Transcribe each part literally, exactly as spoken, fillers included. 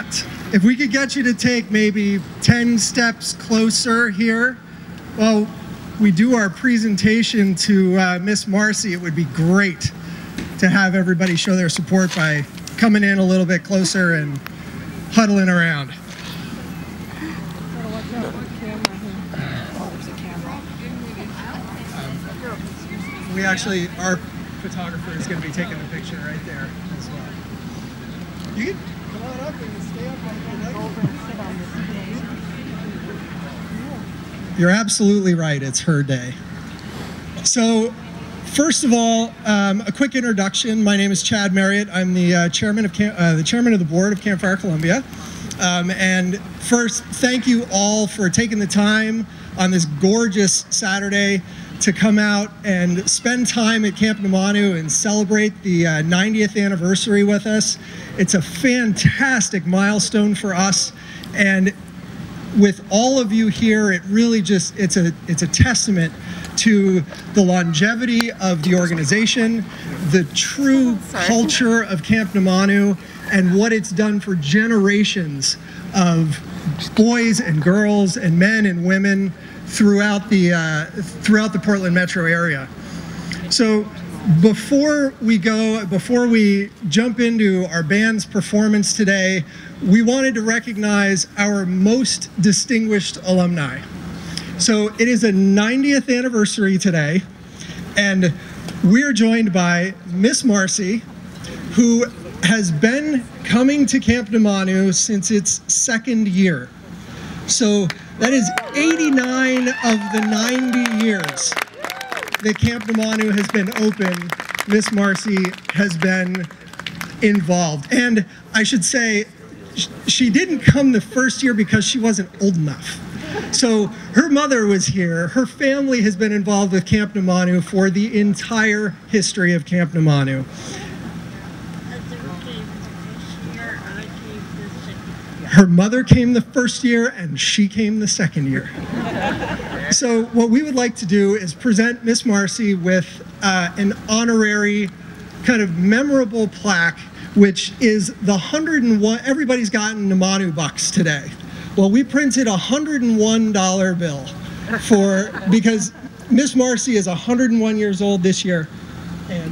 But if we could get you to take maybe ten steps closer here, well, we do our presentation to uh, Miss Marcy, it would be great to have everybody show their support by coming in a little bit closer and huddling around. Um, we actually, our photographer is going to be taking the picture right there as well. You can come on up and stay up like you like. You're absolutely right, it's her day. So, first of all, um, a quick introduction. My name is Chad Marriott. I'm the uh, chairman of Camp, uh, the chairman of the board of Campfire Columbia. Um, and first, thank you all for taking the time on this gorgeous Saturday to come out and spend time at Camp Namanu and celebrate the uh, ninetieth anniversary with us. It's a fantastic milestone for us, and with all of you here, it really just it's a it's a testament to the longevity of the organization, the true culture of Camp Namanu, and what it's done for generations of boys and girls and men and women throughout the uh, throughout the Portland metro area. So before we go, before we jump into our band's performance today, we wanted to recognize our most distinguished alumni. So it is a ninetieth anniversary today, and we're joined by Miss Marcy, who has been coming to Camp Namanu since its second year. So that is eighty-nine of the ninety years that Camp Namanu has been open. Miss Marcy has been involved. And I should say, she didn't come the first year because she wasn't old enough. So her mother was here. Her family has been involved with Camp Namanu for the entire history of Camp Namanu. Her mother came the first year and she came the second year. So what we would like to do is present Miss Marcy with uh, an honorary kind of memorable plaque, which is the one hundred and one, everybody's gotten Namanu bucks today. Well, we printed a one hundred and one dollar bill for, because Miss Marcy is one hundred and one years old this year. And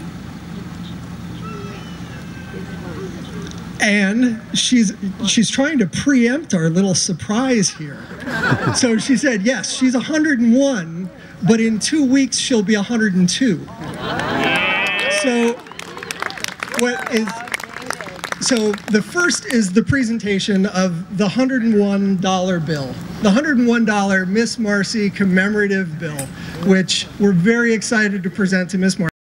And she's she's trying to preempt our little surprise here. So she said, yes, she's one hundred and one, but in two weeks she'll be one hundred and two. So what is so the first is the presentation of the one hundred and one dollar bill, the one hundred and one dollar Miss Marcy commemorative bill, which we're very excited to present to Miss Marcy.